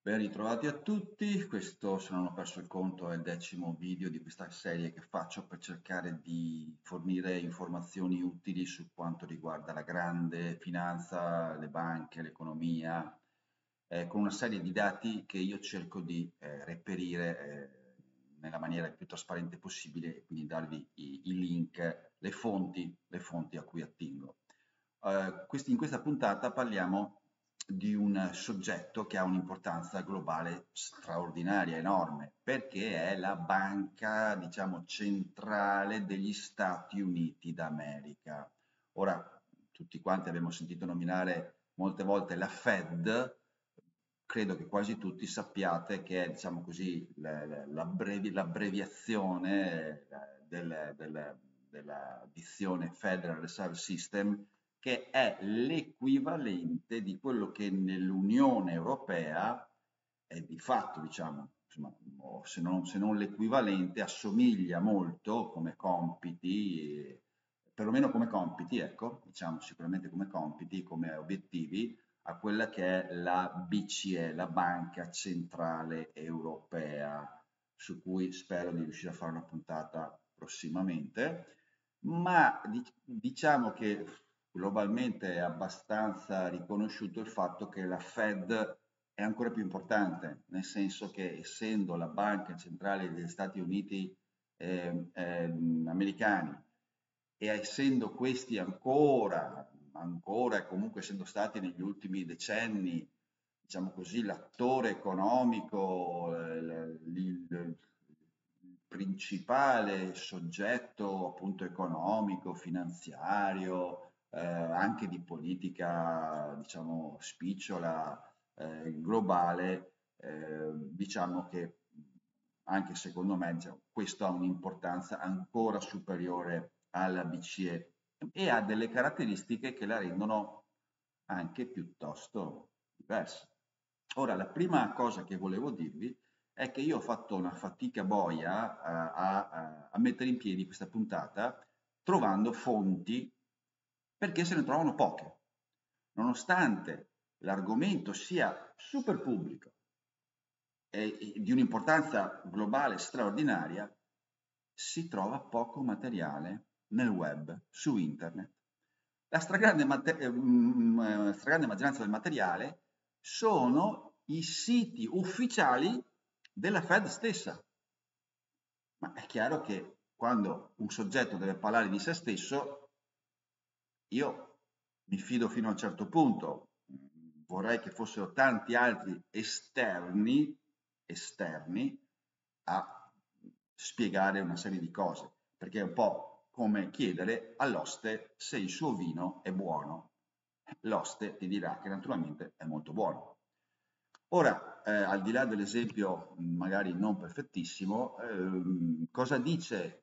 Ben ritrovati a tutti, questo se non ho perso il conto è il 10° video di questa serie che faccio per cercare di fornire informazioni utili su quanto riguarda la grande finanza, le banche, l'economia, con una serie di dati che io cerco di reperire nella maniera più trasparente possibile e quindi darvi i link, le fonti a cui attingo. In questa puntata parliamo di un soggetto che ha un'importanza globale straordinaria, enorme, perché è la banca, diciamo, centrale degli Stati Uniti d'America. Ora, tutti quanti abbiamo sentito nominare molte volte la Fed, credo che quasi tutti sappiate che è, diciamo così, l'abbreviazione della dizione Federal Reserve System, che è l'equivalente di quello che nell'Unione Europea è di fatto, diciamo, insomma, o se non l'equivalente, assomiglia molto come compiti, perlomeno come compiti, ecco, diciamo sicuramente come compiti, come obiettivi, a quella che è la BCE, la Banca Centrale Europea, su cui spero di riuscire a fare una puntata prossimamente, ma diciamo che globalmente è abbastanza riconosciuto il fatto che la Fed è ancora più importante, nel senso che essendo la banca centrale degli Stati Uniti americani e essendo questi ancora e comunque essendo stati negli ultimi decenni, diciamo così, l'attore economico, il principale soggetto appunto economico, finanziario, anche di politica, diciamo, spicciola, globale, diciamo che anche secondo me diciamo, questo ha un'importanza ancora superiore alla BCE e ha delle caratteristiche che la rendono anche piuttosto diversa. Ora, la prima cosa che volevo dirvi è che io ho fatto una fatica boia a mettere in piedi questa puntata trovando fonti perché se ne trovano poche, nonostante l'argomento sia super pubblico e di un'importanza globale straordinaria, si trova poco materiale nel web, su internet. La stragrande maggioranza del materiale sono i siti ufficiali della Fed stessa. Ma è chiaro che quando un soggetto deve parlare di se stesso, io mi fido fino a un certo punto, vorrei che fossero tanti altri esterni a spiegare una serie di cose, perché è un po' come chiedere all'oste se il suo vino è buono. L'oste ti dirà che naturalmente è molto buono. Ora, al di là dell'esempio magari non perfettissimo, cosa dice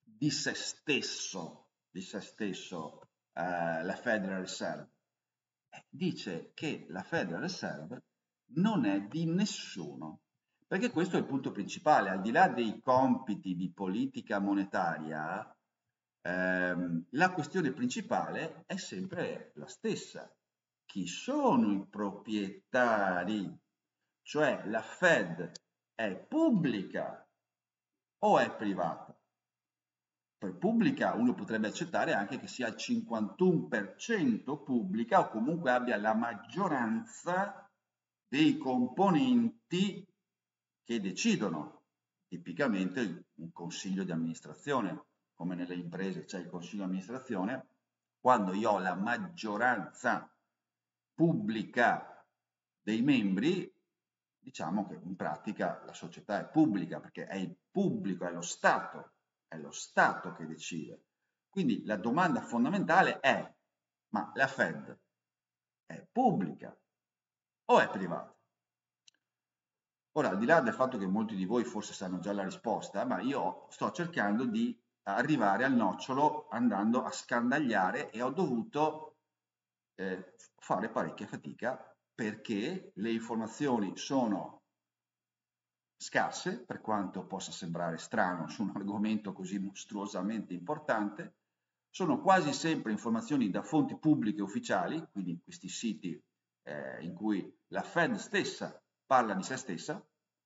di se stesso la Federal Reserve? Dice che la Federal Reserve non è di nessuno, perché questo è il punto principale, al di là dei compiti di politica monetaria, la questione principale è sempre la stessa. Chi sono i proprietari? Cioè la Fed è pubblica o è privata? Per pubblica uno potrebbe accettare anche che sia al 51% pubblica o comunque abbia la maggioranza dei componenti che decidono, tipicamente un consiglio di amministrazione, come nelle imprese c'è il consiglio di amministrazione, quando io ho la maggioranza pubblica dei membri, diciamo che in pratica la società è pubblica perché è il pubblico, è lo Stato che decide. Quindi la domanda fondamentale è, ma la Fed è pubblica o è privata? Ora, al di là del fatto che molti di voi forse sanno già la risposta, ma io sto cercando di arrivare al nocciolo andando a scandagliare e ho dovuto fare parecchia fatica perché le informazioni sono scarse, per quanto possa sembrare strano su un argomento così mostruosamente importante, sono quasi sempre informazioni da fonti pubbliche ufficiali, quindi questi siti in cui la Fed stessa parla di se stessa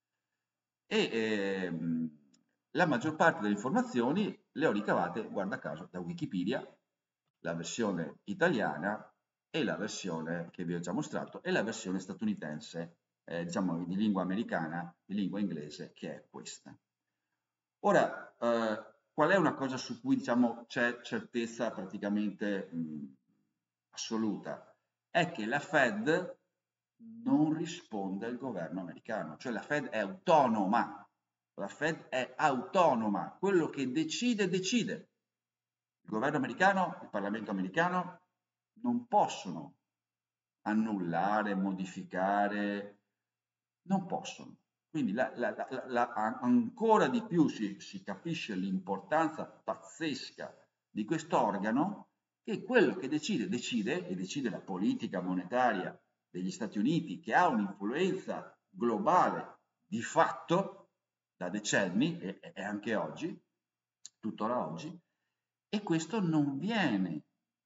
e la maggior parte delle informazioni le ho ricavate, guarda caso, da Wikipedia, la versione italiana e la versione che vi ho già mostrato e la versione statunitense, diciamo di lingua americana, di lingua inglese, che è questa. Ora, qual è una cosa su cui diciamo c'è certezza praticamente assoluta? È che la Fed non risponde al governo americano, cioè la Fed è autonoma, la Fed è autonoma, quello che decide, decide. Il governo americano, il Parlamento americano non possono annullare, modificare, non possono. Quindi ancora di più si capisce l'importanza pazzesca di quest'organo, che quello che decide, decide, e decide la politica monetaria degli Stati Uniti, che ha un'influenza globale di fatto da decenni e anche oggi, tuttora oggi, e questo non viene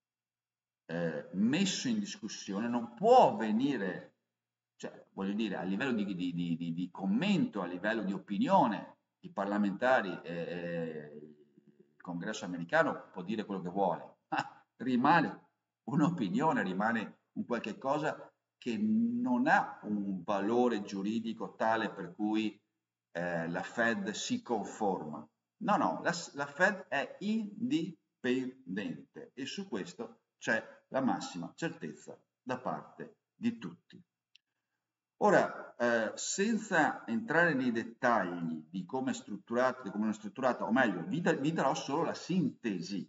messo in discussione, non può venire, cioè voglio dire, a livello di commento, a livello di opinione, i parlamentari e il congresso americano può dire quello che vuole, ma rimane un'opinione, rimane un qualche cosa che non ha un valore giuridico tale per cui la Fed si conforma. No, no, la Fed è indipendente e su questo c'è la massima certezza da parte di tutti. Ora, senza entrare nei dettagli di come è strutturato, o meglio, vi darò solo la sintesi,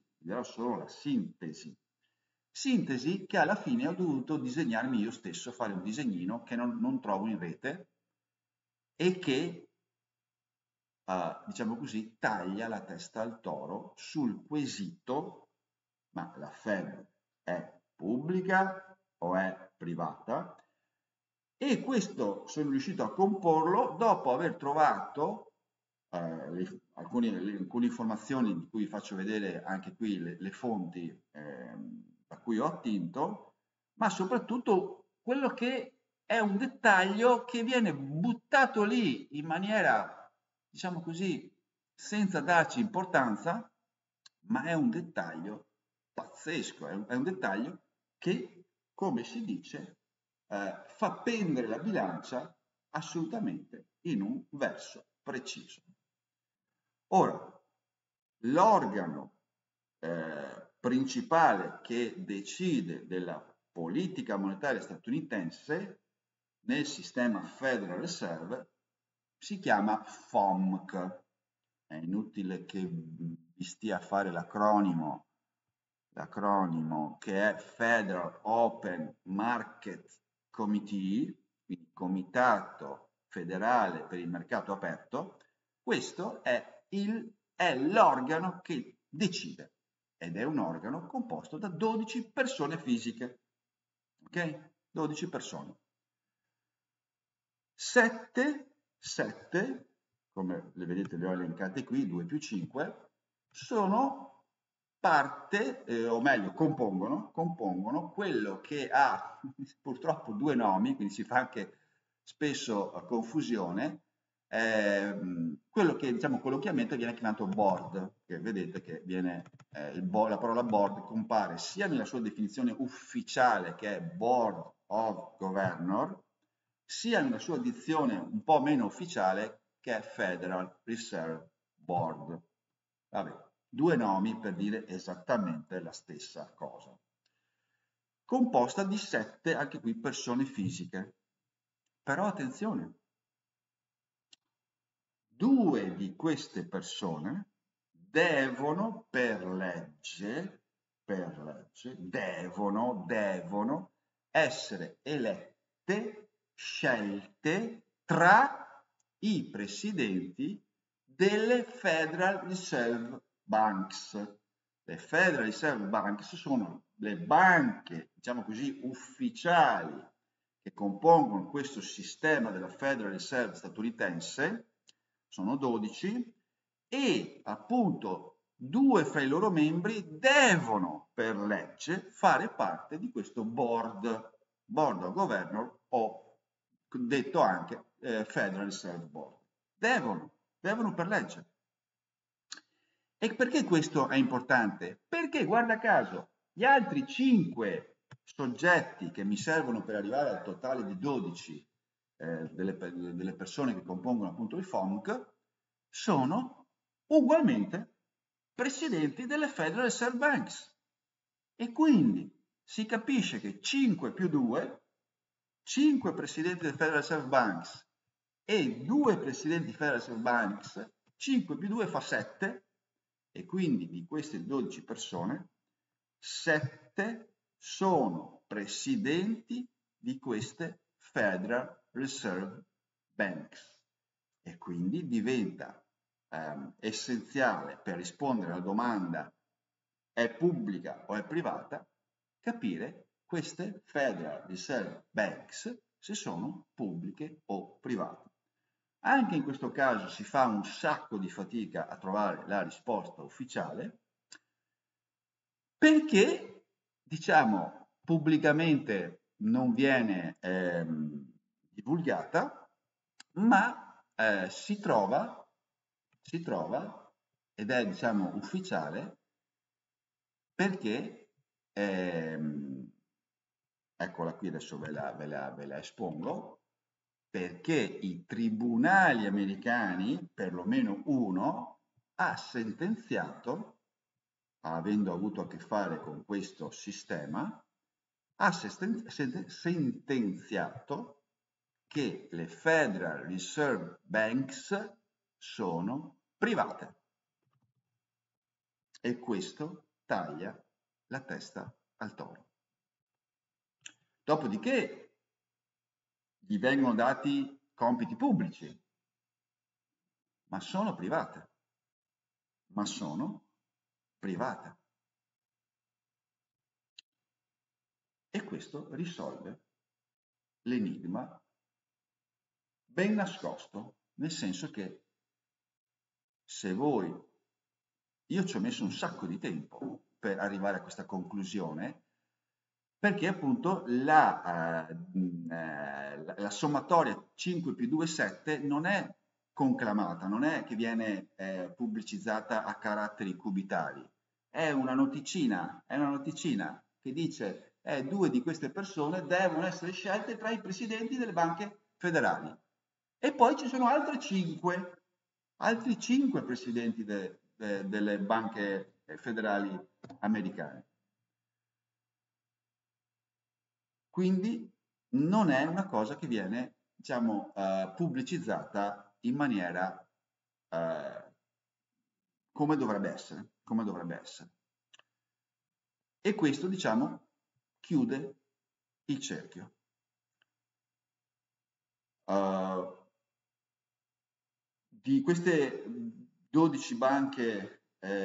sintesi che alla fine ho dovuto disegnarmi io stesso, fare un disegnino che non trovo in rete e che, diciamo così, taglia la testa al toro sul quesito, ma la Fed è pubblica o è privata? E questo sono riuscito a comporlo dopo aver trovato alcune informazioni di cui vi faccio vedere anche qui le fonti da cui ho attinto, ma soprattutto quello che è un dettaglio che viene buttato lì in maniera, diciamo così, senza darci importanza, ma è un dettaglio pazzesco, è un dettaglio che, come si dice, fa pendere la bilancia assolutamente in un verso preciso. Ora, l'organo principale che decide della politica monetaria statunitense nel sistema Federal Reserve si chiama FOMC. È inutile che vi stia a fare l'acronimo che è Federal Open Market Committee, quindi Comitato Federale per il Mercato Aperto. Questo è l'organo che decide ed è un organo composto da 12 persone fisiche, ok? 12 persone. 7, come le vedete le ho elencate qui, 2 più 5, sono parte, o meglio compongono quello che ha purtroppo 2 nomi, quindi si fa anche spesso confusione, quello che diciamo colloquialmente viene chiamato board, che vedete che viene, la parola board compare sia nella sua definizione ufficiale che è Board of Governor, sia nella sua dizione un po' meno ufficiale che è Federal Reserve Board. Vabbè, 2 nomi per dire esattamente la stessa cosa. Composta di 7, anche qui, persone fisiche. Però attenzione, 2 di queste persone devono per legge, devono essere elette, scelte tra i presidenti delle Federal Reserve Banks. Le Federal Reserve Banks sono le banche, diciamo così, ufficiali che compongono questo sistema della Federal Reserve statunitense, sono 12, e appunto 2 fra i loro membri devono per legge fare parte di questo board of governor o detto anche Federal Reserve Board. Devono per legge. E perché questo è importante? Perché, guarda caso, gli altri 5 soggetti che mi servono per arrivare al totale di 12 delle persone che compongono appunto il FOMC sono ugualmente presidenti delle Federal Reserve Banks. E quindi si capisce che 5 più 2, 5 presidenti delle Federal Reserve Banks e 2 presidenti di Federal Reserve Banks, 5 più 2 fa 7, e quindi di queste 12 persone, 7 sono presidenti di queste Federal Reserve Banks. E quindi diventa essenziale, per rispondere alla domanda è pubblica o è privata, capire queste Federal Reserve Banks se sono pubbliche o private. Anche in questo caso si fa un sacco di fatica a trovare la risposta ufficiale perché, diciamo, pubblicamente non viene divulgata, ma si trova ed è, diciamo, ufficiale perché, eccola qui, adesso ve la espongo, perché i tribunali americani, perlomeno uno, ha sentenziato, avendo avuto a che fare con questo sistema, ha sentenziato che le Federal Reserve Banks sono private. E questo taglia la testa al toro. Dopodiché gli vengono dati compiti pubblici, ma sono private. E questo risolve l'enigma ben nascosto, nel senso che se voi, io ci ho messo un sacco di tempo per arrivare a questa conclusione, perché appunto la sommatoria 5 più 2 7 non è conclamata, non è che viene pubblicizzata a caratteri cubitali, è una noticina che dice 2 di queste persone devono essere scelte tra i presidenti delle banche federali. E poi ci sono altri 5 presidenti delle banche federali americane. Quindi non è una cosa che viene, diciamo, pubblicizzata in maniera come dovrebbe essere. E questo, diciamo, chiude il cerchio. Di queste 12 banche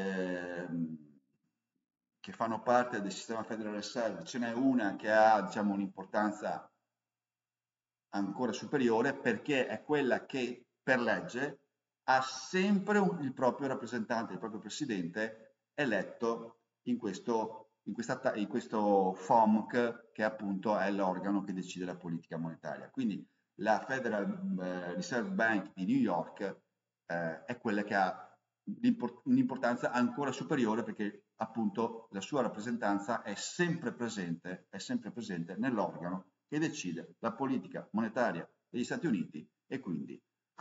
che fanno parte del sistema Federal Reserve, ce n'è una che ha, diciamo, un'importanza ancora superiore perché è quella che per legge ha sempre il proprio rappresentante, il proprio presidente eletto in questo FOMC, che appunto è l'organo che decide la politica monetaria. Quindi la Federal Reserve Bank di New York è quella che ha un'importanza ancora superiore perché appunto la sua rappresentanza è sempre presente nell'organo che decide la politica monetaria degli Stati Uniti e quindi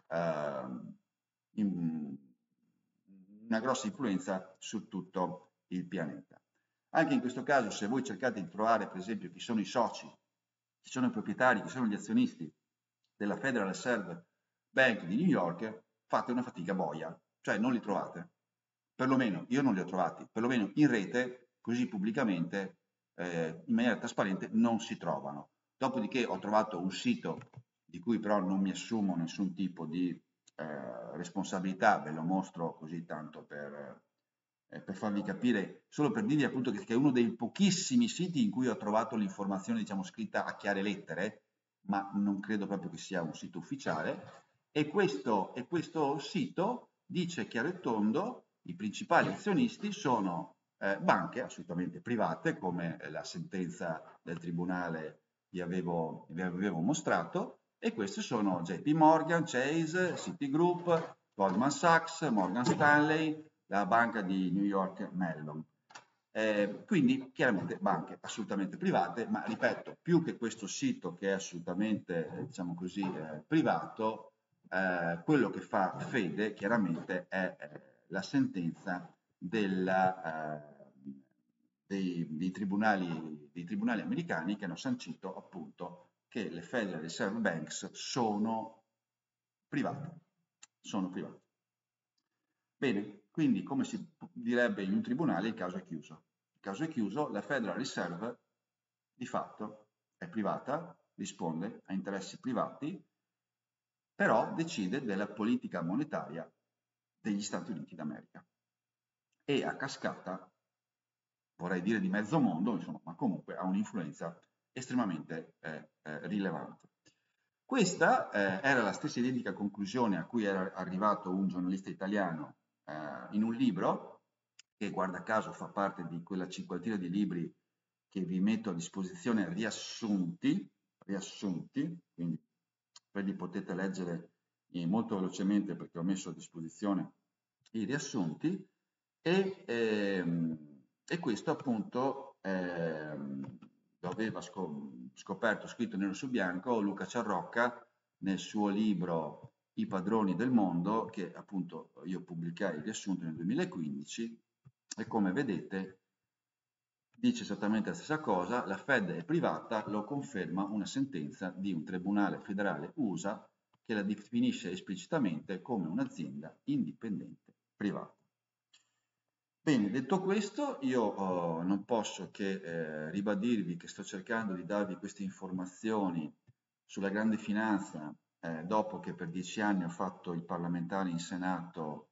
una grossa influenza su tutto il pianeta. Anche in questo caso, se voi cercate di trovare, per esempio, chi sono i soci, chi sono i proprietari, chi sono gli azionisti della Federal Reserve Bank di New York, fate una fatica boia, cioè non li trovate. Perlomeno io non li ho trovati, perlomeno in rete, così pubblicamente, in maniera trasparente, non si trovano. Dopodiché ho trovato un sito di cui però non mi assumo nessun tipo di responsabilità, ve lo mostro così tanto per farvi capire, solo per dirvi appunto che è uno dei pochissimi siti in cui ho trovato l'informazione, diciamo, scritta a chiare lettere, ma non credo proprio che sia un sito ufficiale, e questo sito dice chiaro e tondo, i principali azionisti sono banche assolutamente private, come la sentenza del tribunale vi avevo mostrato, e questi sono JP Morgan, Chase, Citigroup, Goldman Sachs, Morgan Stanley, la banca di New York Mellon. Quindi chiaramente banche assolutamente private, ma ripeto, più che questo sito che è assolutamente, diciamo così, privato, quello che fa fede chiaramente è la sentenza dei tribunali americani che hanno sancito appunto che le Federal Reserve Banks sono private. Sono private. Bene, quindi come si direbbe in un tribunale, il caso è chiuso. Il caso è chiuso, la Federal Reserve di fatto è privata, risponde a interessi privati, però decide della politica monetaria degli Stati Uniti d'America. E a cascata, vorrei dire di mezzo mondo, insomma, ma comunque ha un'influenza estremamente rilevante. Questa era la stessa identica conclusione a cui era arrivato un giornalista italiano in un libro, che guarda caso fa parte di quella cinquantina di libri che vi metto a disposizione riassunti, quindi ve li potete leggere molto velocemente perché ho messo a disposizione i riassunti, e questo appunto lo aveva scoperto, scritto nero su bianco, Luca Ciarrocca nel suo libro I padroni del mondo, che appunto io pubblicai il riassunto nel 2015, e come vedete dice esattamente la stessa cosa, la Fed è privata, lo conferma una sentenza di un tribunale federale USA che la definisce esplicitamente come un'azienda indipendente privata. Bene, detto questo, io non posso che ribadirvi che sto cercando di darvi queste informazioni sulla grande finanza dopo che per 10 anni ho fatto il parlamentare in Senato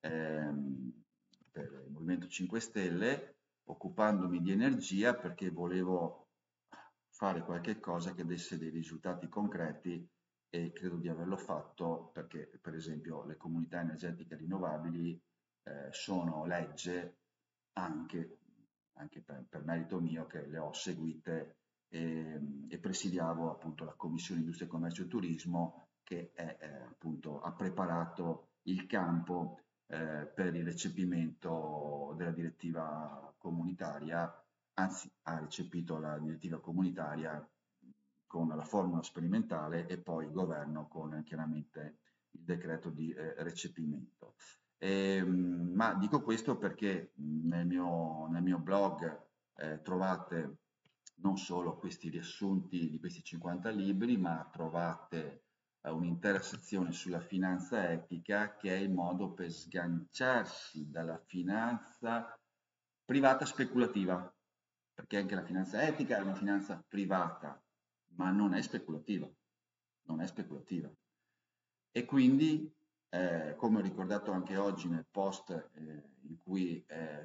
per il Movimento 5 Stelle, occupandomi di energia perché volevo fare qualche cosa che desse dei risultati concreti, e credo di averlo fatto perché, per esempio, le comunità energetiche rinnovabili sono legge anche per merito mio, che le ho seguite e presidiavo appunto la Commissione Industria, Commercio e Turismo, che appunto ha preparato il campo per il recepimento della direttiva comunitaria, anzi ha recepito la direttiva comunitaria con la formula sperimentale e poi il governo con chiaramente il decreto di recepimento. Ma dico questo perché nel mio blog trovate non solo questi riassunti di questi 50 libri, ma trovate un'intera sezione sulla finanza etica, che è il modo per sganciarsi dalla finanza privata speculativa, perché anche la finanza etica è una finanza privata, ma non è speculativa, non è speculativa. E quindi, come ho ricordato anche oggi nel post in cui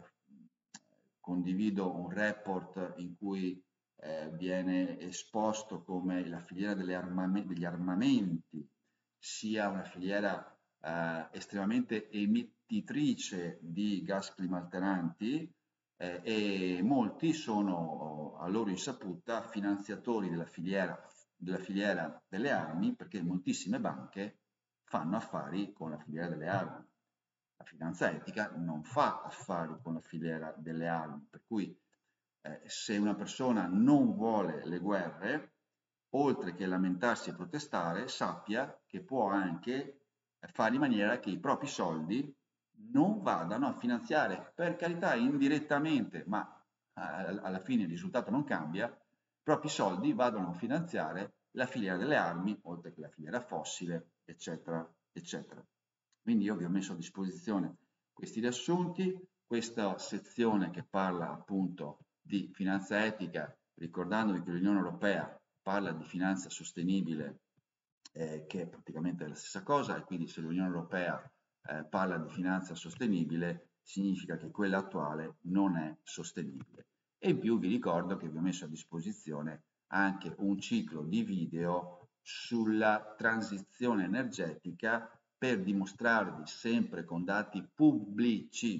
condivido un report in cui viene esposto come la filiera degli armamenti sia una filiera estremamente emettitrice di gas climalteranti, e molti sono a loro insaputa finanziatori della filiera delle armi, perché moltissime banche fanno affari con la filiera delle armi. La finanza etica non fa affari con la filiera delle armi, per cui se una persona non vuole le guerre, oltre che lamentarsi e protestare, sappia che può anche fare in maniera che i propri soldi non vadano a finanziare, per carità indirettamente, ma alla fine il risultato non cambia, i propri soldi vadano a finanziare la filiera delle armi, oltre che la filiera fossile, eccetera, eccetera. Quindi io vi ho messo a disposizione questi riassunti, questa sezione che parla appunto di finanza etica, ricordandovi che l'Unione Europea parla di finanza sostenibile, che è praticamente la stessa cosa, e quindi se l'Unione Europea parla di finanza sostenibile, significa che quella attuale non è sostenibile. E in più vi ricordo che vi ho messo a disposizione anche un ciclo di video sulla transizione energetica, per dimostrarvi sempre con dati pubblici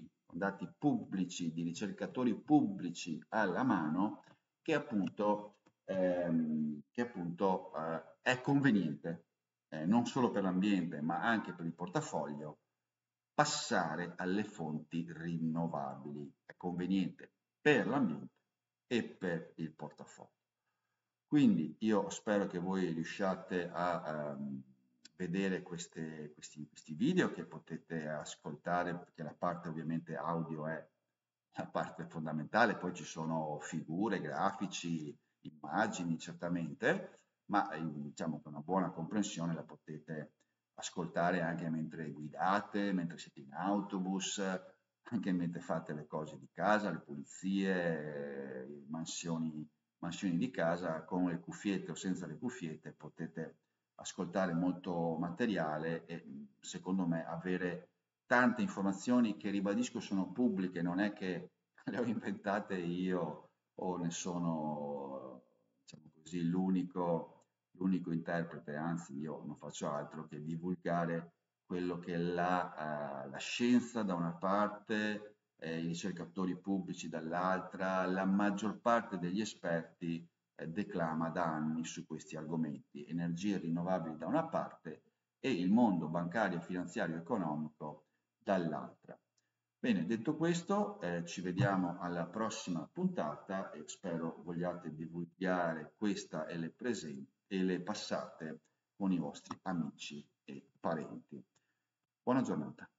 di ricercatori pubblici alla mano, che appunto è conveniente, non solo per l'ambiente, ma anche per il portafoglio, passare alle fonti rinnovabili. È conveniente per l'ambiente e per il portafoglio. Quindi io spero che voi riusciate a vedere questi video che potete ascoltare, perché la parte ovviamente audio è la parte fondamentale, poi ci sono figure, grafici, immagini certamente, ma diciamo che una buona comprensione la potete ascoltare anche mentre guidate, mentre siete in autobus, anche mentre fate le cose di casa, le pulizie, mansioni di casa, con le cuffiette o senza le cuffiette potete ascoltare molto materiale e secondo me avere tante informazioni che ribadisco sono pubbliche, non è che le ho inventate io o ne sono, diciamo così, l'unico interprete, anzi io non faccio altro che divulgare quello che è la scienza da una parte, i ricercatori pubblici dall'altra, la maggior parte degli esperti declama da anni su questi argomenti, energie rinnovabili da una parte e il mondo bancario, finanziario e economico dall'altra. Bene, detto questo, ci vediamo alla prossima puntata e spero vogliate divulgare questa e le passate con i vostri amici e parenti. Buona giornata.